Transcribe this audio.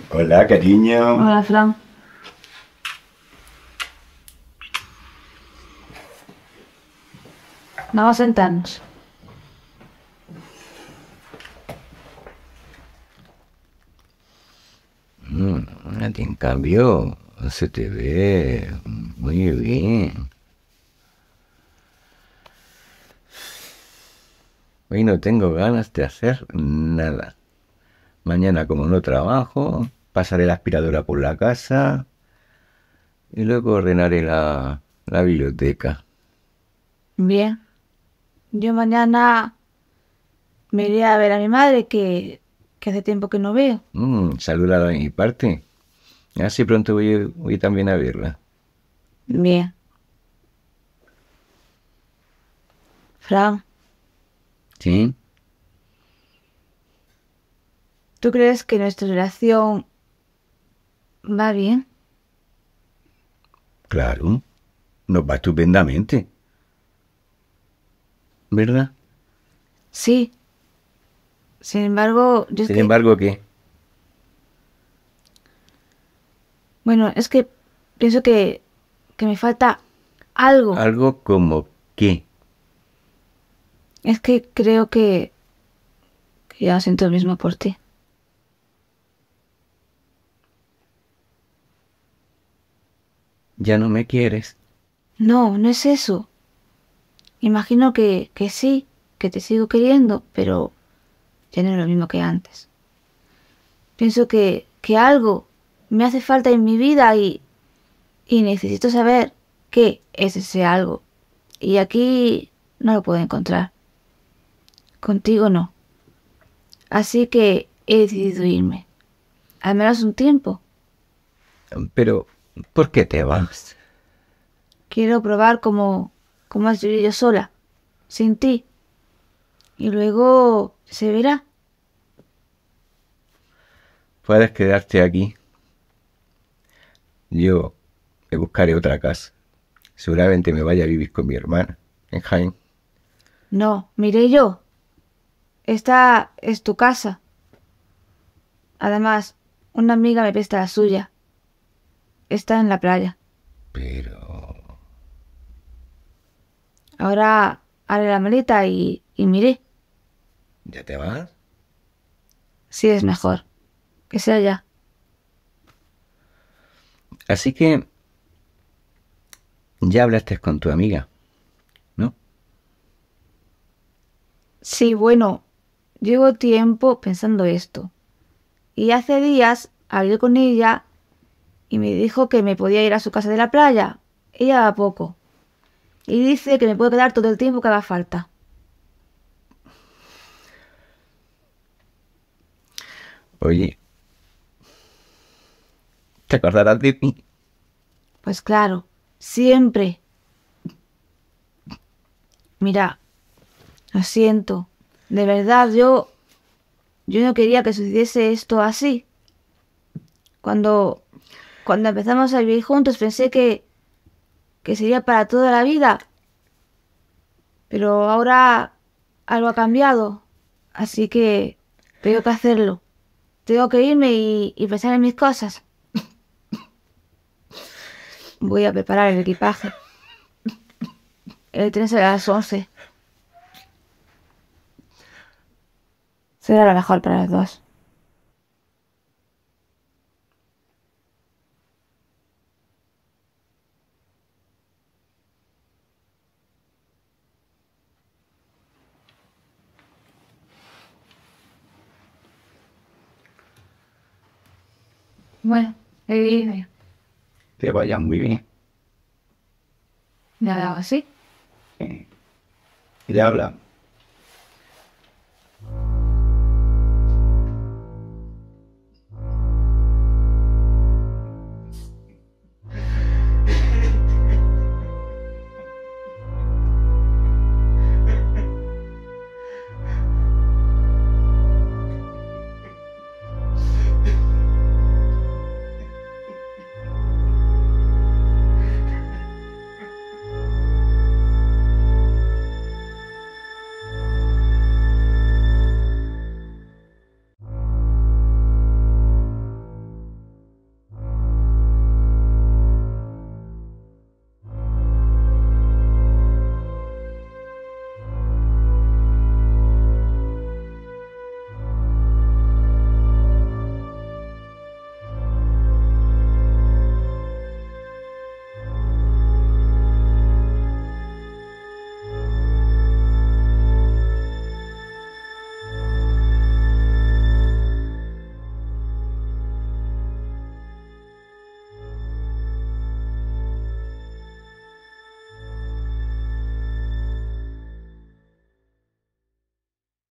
Hola, cariño. Hola, Fran. Vamos a sentarnos. A ti, en cambio, se te ve muy bien. Hoy no tengo ganas de hacer nada. Mañana, como no trabajo, pasaré la aspiradora por la casa y luego ordenaré la biblioteca. Bien. Yo mañana me iré a ver a mi madre que hace tiempo que no veo. Salúdala de mi parte. Así pronto voy también a verla. Bien. Fran, ¿Sí? ¿tú crees que nuestra relación va bien? Claro. Nos va estupendamente. ¿Verdad? Sí. Sin embargo, yo es Sin que... embargo, ¿qué? Bueno, es que pienso que me falta algo. Algo como qué. Es que creo que ya no siento lo mismo por ti. Ya no me quieres. No, no es eso. Imagino que sí, que te sigo queriendo, pero ya no es lo mismo que antes. Pienso que algo me hace falta en mi vida y necesito saber qué es ese algo. Y aquí no lo puedo encontrar. Contigo no. Así que he decidido irme. Al menos un tiempo. Pero, ¿por qué te vas? Quiero probar cómo es vivir yo sola, sin ti. Y luego se verá. Puedes quedarte aquí. Yo me buscaré otra casa. Seguramente me vaya a vivir con mi hermana en Jaén. No, miré yo. Esta es tu casa. Además, una amiga me presta la suya. Está en la playa. Pero... Ahora haré la maleta y miré. ¿Ya te vas? Si es mejor. Que sea ya. Así que ya hablaste con tu amiga, ¿no? Sí, bueno, llevo tiempo pensando esto. Y hace días hablé con ella y me dijo que me podía ir a su casa de la playa. Ella va poco. Y dice que me puedo quedar todo el tiempo que haga falta. Oye, ¿te acordarás de mí? Pues claro, siempre. Mira, lo siento. De verdad, yo no quería que sucediese esto así. Cuando, cuando empezamos a vivir juntos pensé que sería para toda la vida. Pero ahora algo ha cambiado. Así que tengo que hacerlo. Tengo que irme y pensar en mis cosas. Voy a preparar el equipaje. El tren será a las 11. Será lo mejor para los dos. Bueno, dime. Te vaya muy bien. Nada así. Ya habla.